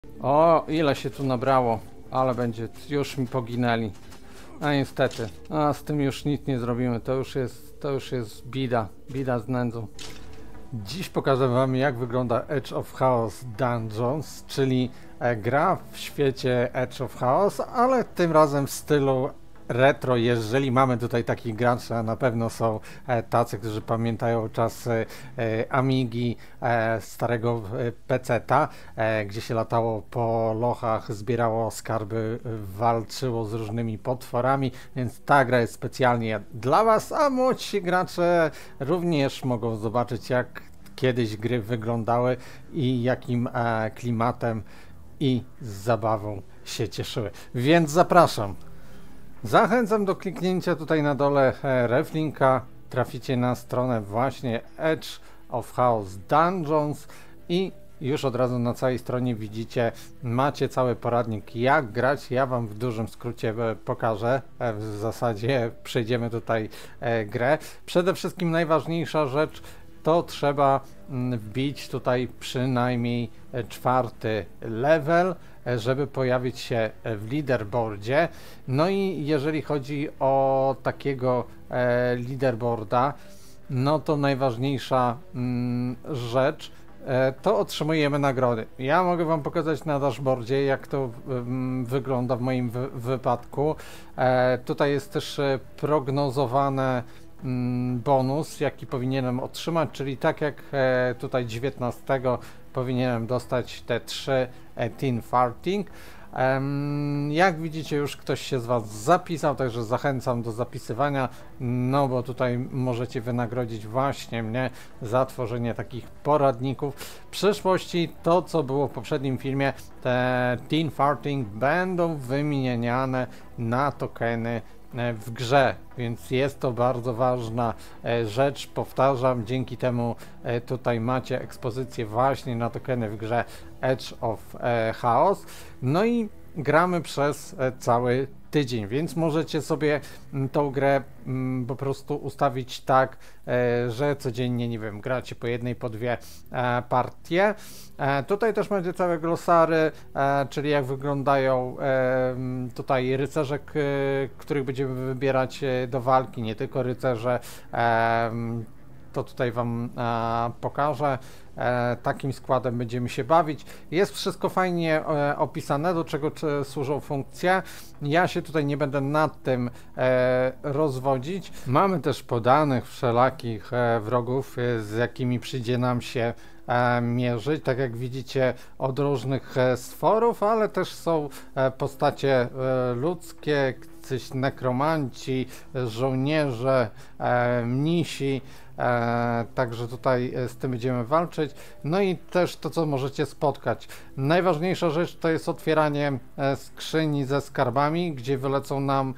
O, ile się tu nabrało, ale będzie, już mi poginęli. A niestety, a z tym już nic nie zrobimy, to już jest bida z nędzą. Dziś pokażę wam, jak wygląda Edge of Chaos Dungeons, czyli gra w świecie Edge of Chaos, ale tym razem w stylu retro. Jeżeli mamy tutaj takich graczy, a na pewno są tacy, którzy pamiętają czasy Amigi, starego peceta, gdzie się latało po lochach, zbierało skarby, walczyło z różnymi potworami, więc ta gra jest specjalnie dla was, a młodsi gracze również mogą zobaczyć, jak kiedyś gry wyglądały i jakim klimatem i zabawą się cieszyły. Więc zapraszam. Zachęcam do kliknięcia tutaj na dole reflinka. Traficie na stronę właśnie Edge of Chaos Dungeons i już od razu na całej stronie widzicie, macie cały poradnik, jak grać. Ja wam w dużym skrócie pokażę. W zasadzie przejdziemy tutaj grę. Przede wszystkim najważniejsza rzecz, to trzeba wbić tutaj przynajmniej 4. level, żeby pojawić się w leaderboardzie. No i jeżeli chodzi o takiego leaderboarda, no to najważniejsza rzecz, to otrzymujemy nagrody. Ja mogę wam pokazać na dashboardzie, jak to wygląda w moim wypadku. Tutaj jest też prognozowane bonus, jaki powinienem otrzymać, czyli tak jak tutaj 19 powinienem dostać te 3 Teen Farting. Jak widzicie, już ktoś się z was zapisał, także zachęcam do zapisywania, no bo tutaj możecie wynagrodzić właśnie mnie za tworzenie takich poradników. W przyszłości to, co było w poprzednim filmie, te Teen Farting będą wymieniane na tokeny w grze, więc jest to bardzo ważna rzecz, powtarzam, dzięki temu tutaj macie ekspozycję właśnie na tokeny w grze Edge of Chaos. No i gramy przez cały tydzień, więc możecie sobie tą grę po prostu ustawić tak, że codziennie, nie wiem, gracie po jednej, po dwie partie. Tutaj też będzie całe glosary, czyli jak wyglądają tutaj rycerze, których będziemy wybierać do walki, nie tylko rycerze. To tutaj wam pokażę. Takim składem będziemy się bawić. Jest wszystko fajnie opisane, do czego służą funkcje. Ja się tutaj nie będę nad tym rozwodzić. Mamy też podanych wszelakich wrogów, z jakimi przyjdzie nam się mierzyć, tak jak widzicie, od różnych stworów, ale też są postacie ludzkie, coś nekromanci, żołnierze, mnisi, także tutaj z tym będziemy walczyć. No i też to, co możecie spotkać. Najważniejsza rzecz to jest otwieranie skrzyni ze skarbami, gdzie wylecą nam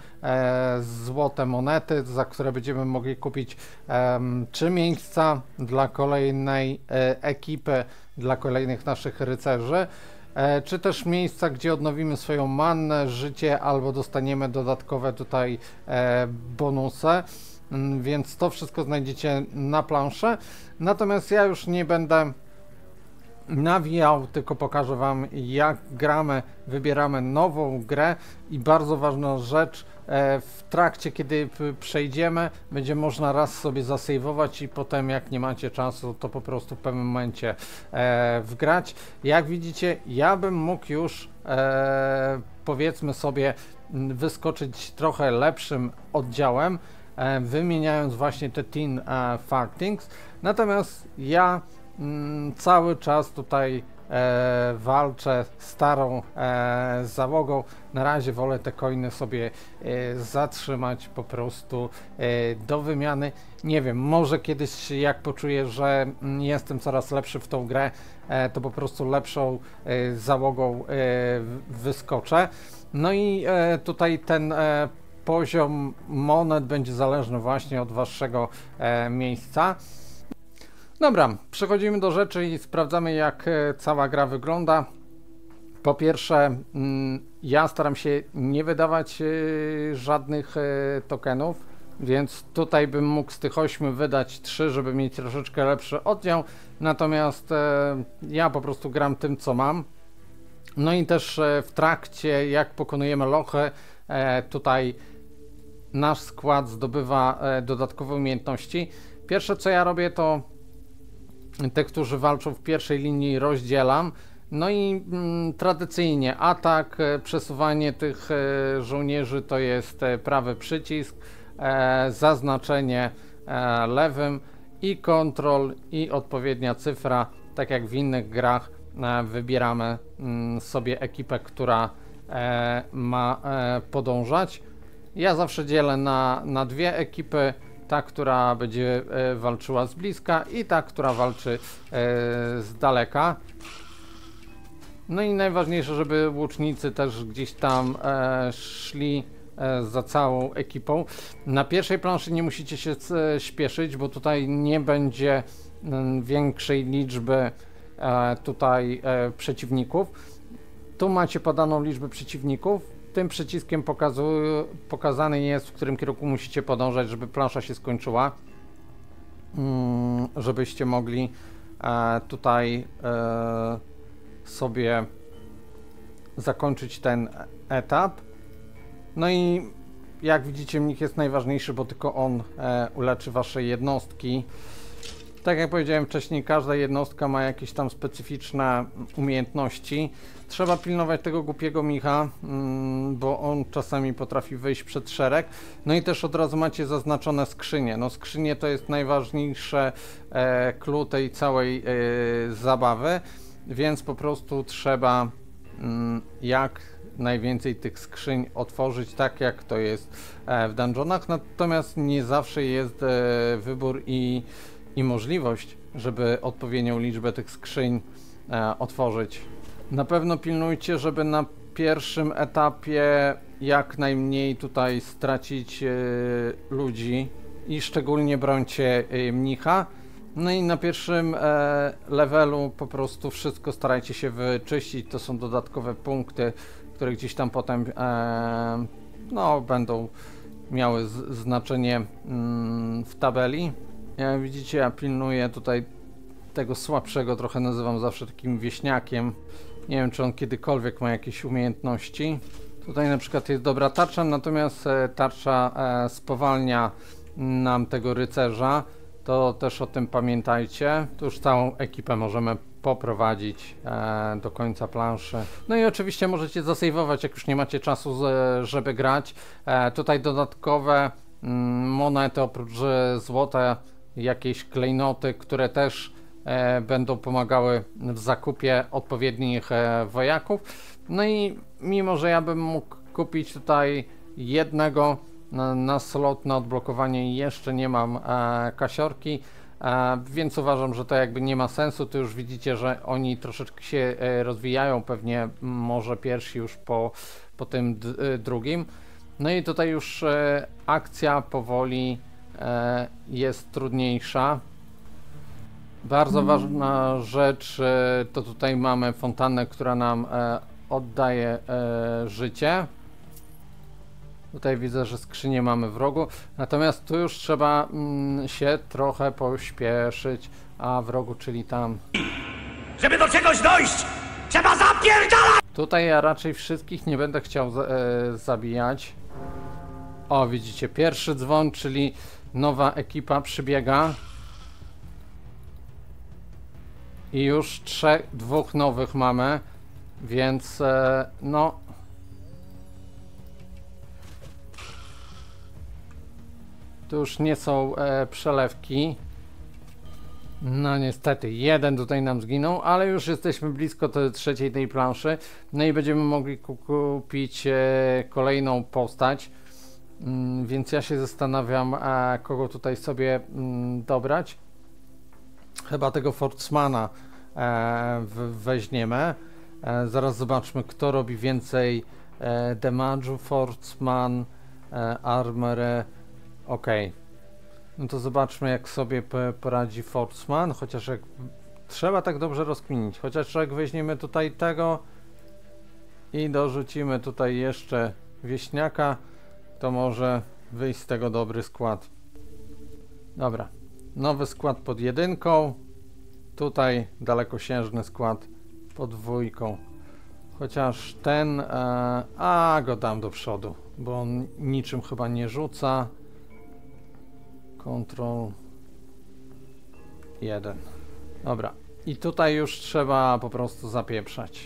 złote monety, za które będziemy mogli kupić czy miejsca dla kolejnej ekipy, dla kolejnych naszych rycerzy, czy też miejsca, gdzie odnowimy swoją mannę, życie, albo dostaniemy dodatkowe tutaj bonusy. Więc to wszystko znajdziecie na planszy. Natomiast ja już nie będę nawijał, tylko pokażę wam, jak gramy, wybieramy nową grę i bardzo ważna rzecz, w trakcie, kiedy przejdziemy, będzie można raz sobie zasejwować i potem, jak nie macie czasu, to po prostu w pewnym momencie wgrać. Jak widzicie, ja bym mógł już powiedzmy sobie wyskoczyć trochę lepszym oddziałem, wymieniając właśnie te Teen Fartings. Natomiast ja cały czas tutaj walczę starą załogą. Na razie wolę te coiny sobie zatrzymać po prostu do wymiany. Nie wiem, może kiedyś, jak poczuję, że jestem coraz lepszy w tą grę, to po prostu lepszą załogą wyskoczę. No i tutaj ten poziom monet będzie zależny właśnie od waszego miejsca. Dobra, przechodzimy do rzeczy i sprawdzamy, jak cała gra wygląda. Po pierwsze, ja staram się nie wydawać żadnych tokenów, więc tutaj bym mógł z tych 8 wydać 3, żeby mieć troszeczkę lepszy oddział. Natomiast ja po prostu gram tym, co mam. No i też w trakcie, jak pokonujemy lochy, tutaj nasz skład zdobywa dodatkowe umiejętności. Pierwsze co ja robię, to te, którzy walczą w pierwszej linii, rozdzielam. No i tradycyjnie atak, przesuwanie tych żołnierzy to jest prawy przycisk, zaznaczenie lewym i kontrol i odpowiednia cyfra, tak jak w innych grach. Wybieramy sobie ekipę, która ma podążać. Ja zawsze dzielę na dwie ekipy. Ta, która będzie walczyła z bliska i ta, która walczy z daleka. No i najważniejsze, żeby łucznicy też gdzieś tam szli za całą ekipą. Na pierwszej planszy nie musicie się śpieszyć, bo tutaj nie będzie większej liczby przeciwników. Tu macie podaną liczbę przeciwników. Tym przyciskiem pokazany jest, w którym kierunku musicie podążać, żeby plansza się skończyła. Żebyście mogli tutaj sobie zakończyć ten etap. No i jak widzicie, mnich jest najważniejszy, bo tylko on uleczy wasze jednostki. Tak jak powiedziałem wcześniej, każda jednostka ma jakieś tam specyficzne umiejętności. Trzeba pilnować tego głupiego mnicha, bo on czasami potrafi wyjść przed szereg. No i też od razu macie zaznaczone skrzynie. No skrzynie to jest najważniejsze clue tej całej zabawy, więc po prostu trzeba jak najwięcej tych skrzyń otworzyć, tak jak to jest w dungeonach. Natomiast nie zawsze jest wybór i możliwość, żeby odpowiednią liczbę tych skrzyń otworzyć. Na pewno pilnujcie, żeby na pierwszym etapie jak najmniej tutaj stracić ludzi i szczególnie brońcie mnicha. No i na pierwszym levelu po prostu wszystko starajcie się wyczyścić. To są dodatkowe punkty, które gdzieś tam potem no, będą miały znaczenie w tabeli. Jak widzicie, ja pilnuję tutaj tego słabszego, trochę nazywam zawsze takim wieśniakiem. Nie wiem, czy on kiedykolwiek ma jakieś umiejętności. Tutaj na przykład jest dobra tarcza, natomiast tarcza spowalnia nam tego rycerza. To też o tym pamiętajcie. Tu już całą ekipę możemy poprowadzić do końca planszy. No i oczywiście możecie zasejwować, jak już nie macie czasu, żeby grać. Tutaj dodatkowe monety, oprócz złota, jakieś klejnoty, które też będą pomagały w zakupie odpowiednich wojaków. No i mimo, że ja bym mógł kupić tutaj jednego na slot na odblokowanie i jeszcze nie mam kasiorki, więc uważam, że to jakby nie ma sensu. Tu już widzicie, że oni troszeczkę się rozwijają, pewnie może pierwsi już po tym drugim. No i tutaj już akcja powoli jest trudniejsza. Bardzo ważna rzecz to tutaj mamy fontannę, która nam oddaje życie. Tutaj widzę, że skrzynię mamy w rogu, natomiast tu już trzeba się trochę pośpieszyć, a w rogu, czyli tam. Żeby do czegoś dojść, trzeba zapierdalać! Tutaj ja raczej wszystkich nie będę chciał zabijać. O, widzicie, pierwszy dzwon, czyli nowa ekipa przybiega. I już dwóch nowych mamy, więc no... Tu już nie są przelewki. No niestety, jeden tutaj nam zginął, ale już jesteśmy blisko trzeciej tej planszy. No i będziemy mogli kupić kolejną postać. Więc ja się zastanawiam, kogo tutaj sobie dobrać. Chyba tego Fortsmana weźmiemy. Zaraz zobaczmy, kto robi więcej damage'u. Fortsman, armor. Ok. No to zobaczmy, jak sobie poradzi Fortsman. Chociaż jak trzeba tak dobrze rozkminić. Chociaż jak weźmiemy tutaj tego i dorzucimy tutaj jeszcze wieśniaka, to może wyjść z tego dobry skład. Dobra. Nowy skład pod jedynką. Tutaj dalekosiężny skład pod dwójką. Chociaż ten, go dam do przodu, bo on niczym chyba nie rzuca. Ctrl 1. Dobra. I tutaj już trzeba po prostu zapieprzać.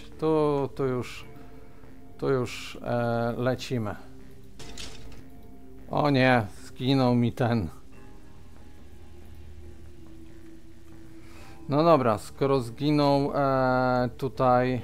Tu już lecimy. O nie, zginął mi ten. No dobra, skoro zginął tutaj,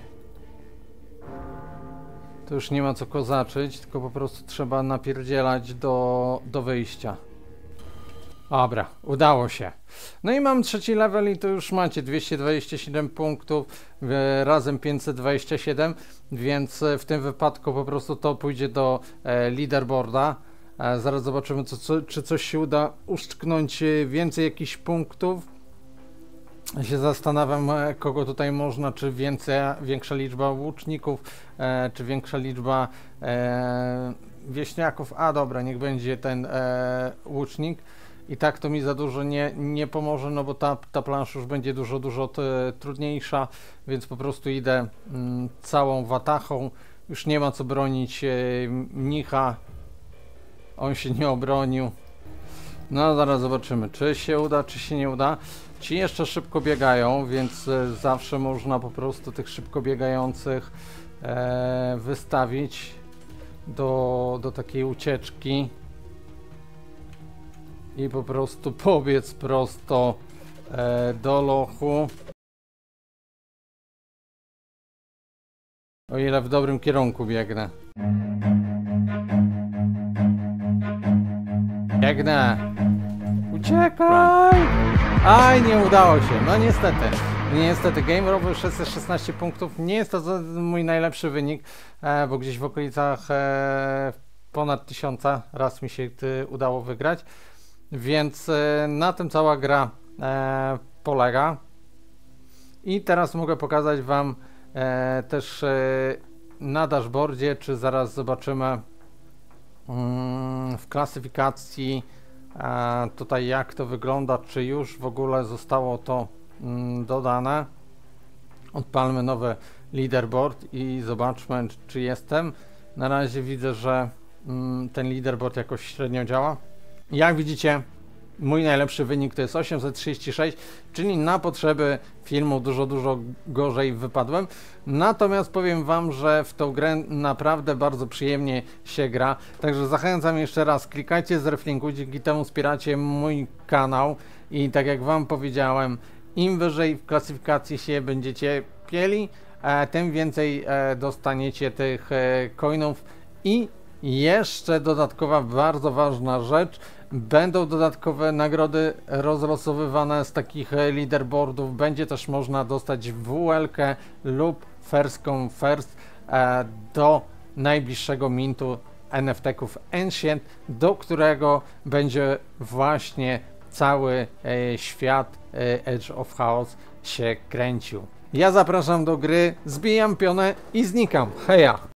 to już nie ma co kozaczyć, tylko po prostu trzeba napierdzielać do wyjścia. Dobra, udało się. No i mam 3. level i to już macie 227 punktów, razem 527, więc w tym wypadku po prostu to pójdzie do leaderboarda. Zaraz zobaczymy, czy coś się uda uszczknąć więcej jakichś punktów. Ja się zastanawiam, kogo tutaj można, czy większa liczba łuczników, czy większa liczba wieśniaków. A dobra, niech będzie ten łucznik. I tak to mi za dużo nie pomoże, no bo ta plansza już będzie dużo trudniejsza, więc po prostu idę całą watachą. Już nie ma co bronić mnicha. On się nie obronił. No zaraz zobaczymy, czy się uda, czy się nie uda. Ci jeszcze szybko biegają, więc zawsze można po prostu tych szybko biegających wystawić do takiej ucieczki i po prostu pobiec prosto do lochu. O ile w dobrym kierunku biegnę. Biegnę! Uciekaj! Aj, nie udało się. No niestety. Niestety, Game Rover 616 punktów. Nie jest to mój najlepszy wynik, bo gdzieś w okolicach ponad 1000 raz mi się udało wygrać. Więc na tym cała gra polega. I teraz mogę pokazać wam też na dashboardzie, czy zaraz zobaczymy w klasyfikacji tutaj jak to wygląda, czy już w ogóle zostało to dodane. Odpalmy nowy leaderboard i zobaczmy, czy jestem. Na razie widzę, że ten leaderboard jakoś średnio działa. Jak widzicie, mój najlepszy wynik to jest 836, czyli na potrzeby filmu dużo gorzej wypadłem. Natomiast powiem wam, że w tą grę naprawdę bardzo przyjemnie się gra. Także zachęcam jeszcze raz, klikajcie z reflinku, dzięki temu wspieracie mój kanał. I tak jak wam powiedziałem, im wyżej w klasyfikacji się będziecie pieli, tym więcej dostaniecie tych coinów. I jeszcze dodatkowa, bardzo ważna rzecz, będą dodatkowe nagrody rozlosowywane z takich leaderboardów. Będzie też można dostać WL-kę lub First Come First do najbliższego mintu NFT-ków Ancient, do którego będzie właśnie cały świat Edge of Chaos się kręcił. Ja zapraszam do gry, zbijam pionę i znikam. Heja!